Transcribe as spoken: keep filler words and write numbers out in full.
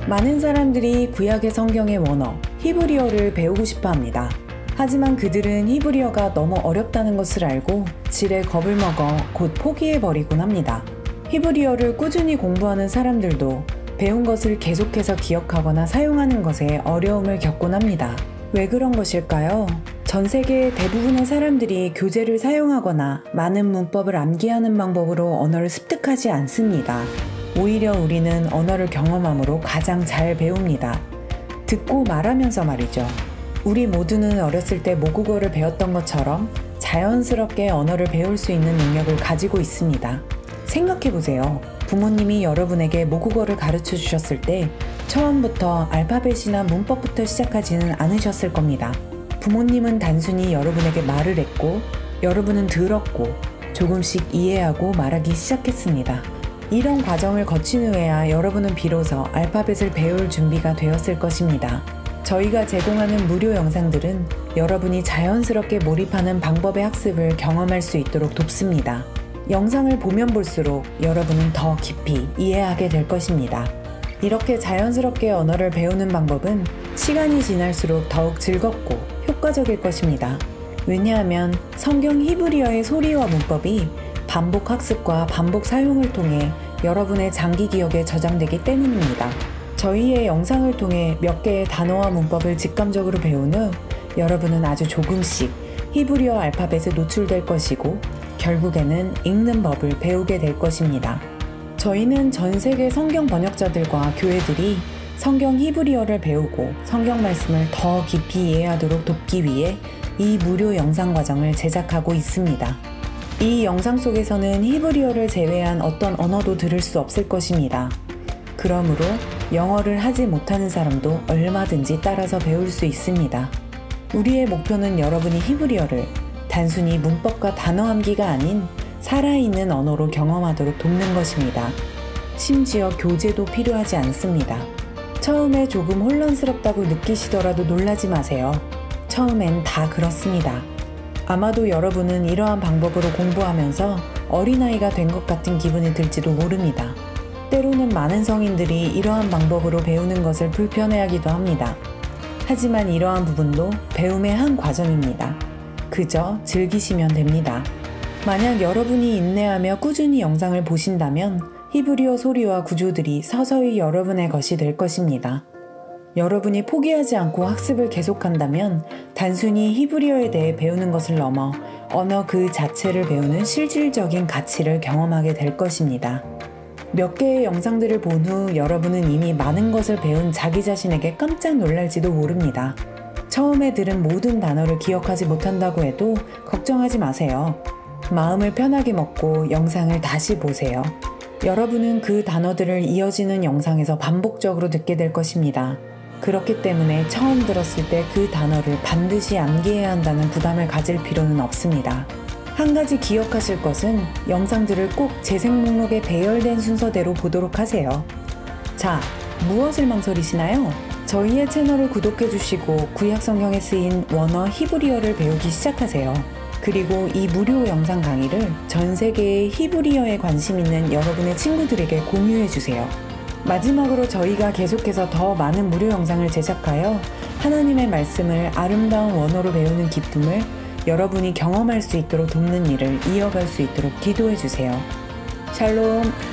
많은 사람들이 구약의 성경의 원어, 히브리어를 배우고 싶어 합니다. 하지만 그들은 히브리어가 너무 어렵다는 것을 알고 지레 겁을 먹어 곧 포기해버리곤 합니다. 히브리어를 꾸준히 공부하는 사람들도 배운 것을 계속해서 기억하거나 사용하는 것에 어려움을 겪곤 합니다. 왜 그런 것일까요? 전 세계의 대부분의 사람들이 교재를 사용하거나 많은 문법을 암기하는 방법으로 언어를 습득하지 않습니다. 오히려 우리는 언어를 경험함으로 가장 잘 배웁니다. 듣고 말하면서 말이죠. 우리 모두는 어렸을 때 모국어를 배웠던 것처럼 자연스럽게 언어를 배울 수 있는 능력을 가지고 있습니다. 생각해보세요. 부모님이 여러분에게 모국어를 가르쳐 주셨을 때 처음부터 알파벳이나 문법부터 시작하지는 않으셨을 겁니다. 부모님은 단순히 여러분에게 말을 했고 여러분은 들었고 조금씩 이해하고 말하기 시작했습니다. 이런 과정을 거친 후에야 여러분은 비로소 알파벳을 배울 준비가 되었을 것입니다. 저희가 제공하는 무료 영상들은 여러분이 자연스럽게 몰입하는 방법의 학습을 경험할 수 있도록 돕습니다. 영상을 보면 볼수록 여러분은 더 깊이 이해하게 될 것입니다. 이렇게 자연스럽게 언어를 배우는 방법은 시간이 지날수록 더욱 즐겁고 효과적일 것입니다. 왜냐하면 성경 히브리어의 소리와 문법이 반복 학습과 반복 사용을 통해 여러분의 장기 기억에 저장되기 때문입니다. 저희의 영상을 통해 몇 개의 단어와 문법을 직감적으로 배운 후 여러분은 아주 조금씩 히브리어 알파벳에 노출될 것이고 결국에는 읽는 법을 배우게 될 것입니다. 저희는 전 세계 성경 번역자들과 교회들이 성경 히브리어를 배우고 성경 말씀을 더 깊이 이해하도록 돕기 위해 이 무료 영상 과정을 제작하고 있습니다. 이 영상 속에서는 히브리어를 제외한 어떤 언어도 들을 수 없을 것입니다. 그러므로 영어를 하지 못하는 사람도 얼마든지 따라서 배울 수 있습니다. 우리의 목표는 여러분이 히브리어를 단순히 문법과 단어 암기가 아닌 살아있는 언어로 경험하도록 돕는 것입니다. 심지어 교재도 필요하지 않습니다. 처음에 조금 혼란스럽다고 느끼시더라도 놀라지 마세요. 처음엔 다 그렇습니다. 아마도 여러분은 이러한 방법으로 공부하면서 어린아이가 된 것 같은 기분이 들지도 모릅니다. 때로는 많은 성인들이 이러한 방법으로 배우는 것을 불편해하기도 합니다. 하지만 이러한 부분도 배움의 한 과정입니다. 그저 즐기시면 됩니다. 만약 여러분이 인내하며 꾸준히 영상을 보신다면 히브리어 소리와 구조들이 서서히 여러분의 것이 될 것입니다. 여러분이 포기하지 않고 학습을 계속한다면 단순히 히브리어에 대해 배우는 것을 넘어 언어 그 자체를 배우는 실질적인 가치를 경험하게 될 것입니다. 몇 개의 영상들을 본 후 여러분은 이미 많은 것을 배운 자기 자신에게 깜짝 놀랄지도 모릅니다. 처음에 들은 모든 단어를 기억하지 못한다고 해도 걱정하지 마세요. 마음을 편하게 먹고 영상을 다시 보세요. 여러분은 그 단어들을 이어지는 영상에서 반복적으로 듣게 될 것입니다. 그렇기 때문에 처음 들었을 때 그 단어를 반드시 암기해야 한다는 부담을 가질 필요는 없습니다. 한 가지 기억하실 것은 영상들을 꼭 재생 목록에 배열된 순서대로 보도록 하세요. 자, 무엇을 망설이시나요? 저희의 채널을 구독해주시고 구약 성경에 쓰인 원어 히브리어를 배우기 시작하세요. 그리고 이 무료 영상 강의를 전 세계의 히브리어에 관심 있는 여러분의 친구들에게 공유해주세요. 마지막으로 저희가 계속해서 더 많은 무료 영상을 제작하여 하나님의 말씀을 아름다운 원어로 배우는 기쁨을 여러분이 경험할 수 있도록 돕는 일을 이어갈 수 있도록 기도해주세요. 샬롬.